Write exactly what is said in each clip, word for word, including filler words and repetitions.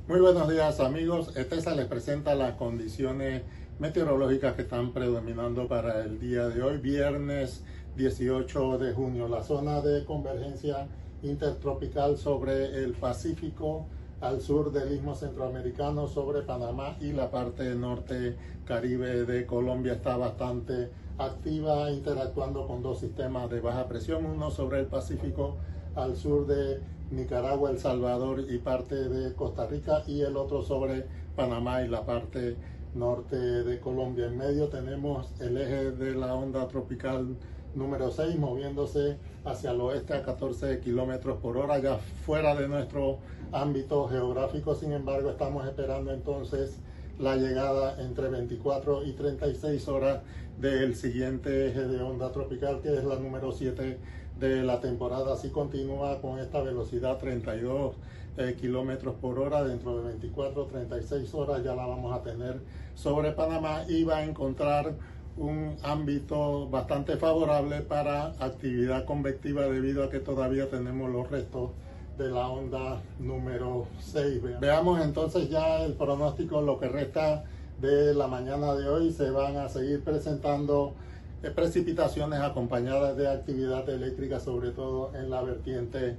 Muy buenos días amigos, ETESA les presenta las condiciones meteorológicas que están predominando para el día de hoy, viernes dieciocho de junio. La zona de convergencia intertropical sobre el Pacífico al sur del Istmo Centroamericano, sobre Panamá y la parte norte Caribe de Colombia está bastante activa, interactuando con dos sistemas de baja presión, uno sobre el Pacífico al sur de Nicaragua, El Salvador y parte de Costa Rica, y el otro sobre Panamá y la parte norte de Colombia. En medio tenemos el eje de la onda tropical número seis moviéndose hacia el oeste a catorce kilómetros por hora, ya fuera de nuestro ámbito geográfico. Sin embargo, estamos esperando entonces la llegada entre veinticuatro y treinta y seis horas del siguiente eje de onda tropical, que es la número siete de la temporada. Así continúa con esta velocidad treinta y dos eh, kilómetros por hora. Dentro de veinticuatro a treinta y seis horas ya la vamos a tener sobre Panamá y va a encontrar un ámbito bastante favorable para actividad convectiva, debido a que todavía tenemos los restos de la onda número seis. Veamos entonces ya el pronóstico. Lo que resta de la mañana de hoy se van a seguir presentando eh, precipitaciones acompañadas de actividad eléctrica, sobre todo en la vertiente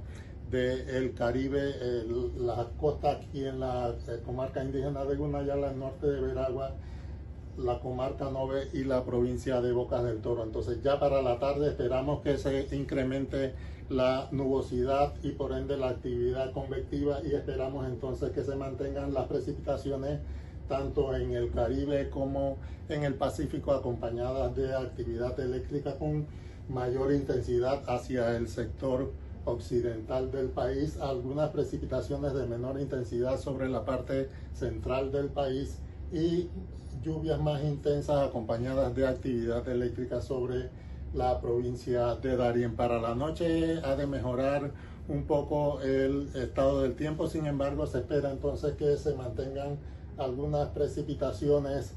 del Caribe, el, la costa aquí en la eh, comarca indígena de Gunayala, el norte de Veragua, la comarca Nove y la provincia de Bocas del Toro. Entonces ya para la tarde esperamos que se incremente la nubosidad y por ende la actividad convectiva, y esperamos entonces que se mantengan las precipitaciones tanto en el Caribe como en el Pacífico, acompañadas de actividad eléctrica con mayor intensidad hacia el sector occidental del país, algunas precipitaciones de menor intensidad sobre la parte central del país y lluvias más intensas acompañadas de actividad eléctrica sobre la provincia de Darién. Para la noche ha de mejorar un poco el estado del tiempo, sin embargo se espera entonces que se mantengan algunas precipitaciones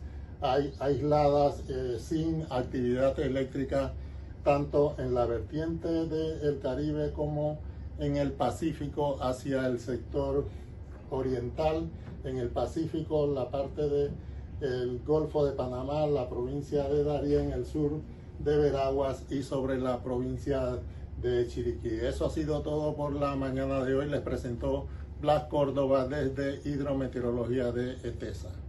aisladas eh, sin actividad eléctrica, tanto en la vertiente del Caribe como en el Pacífico hacia el sector oriental. En el Pacífico, la parte del Golfo de Panamá, la provincia de Darién, el sur de Veraguas y sobre la provincia de Chiriquí. Eso ha sido todo por la mañana de hoy. Les presentó Blas Córdoba desde Hidrometeorología de ETESA.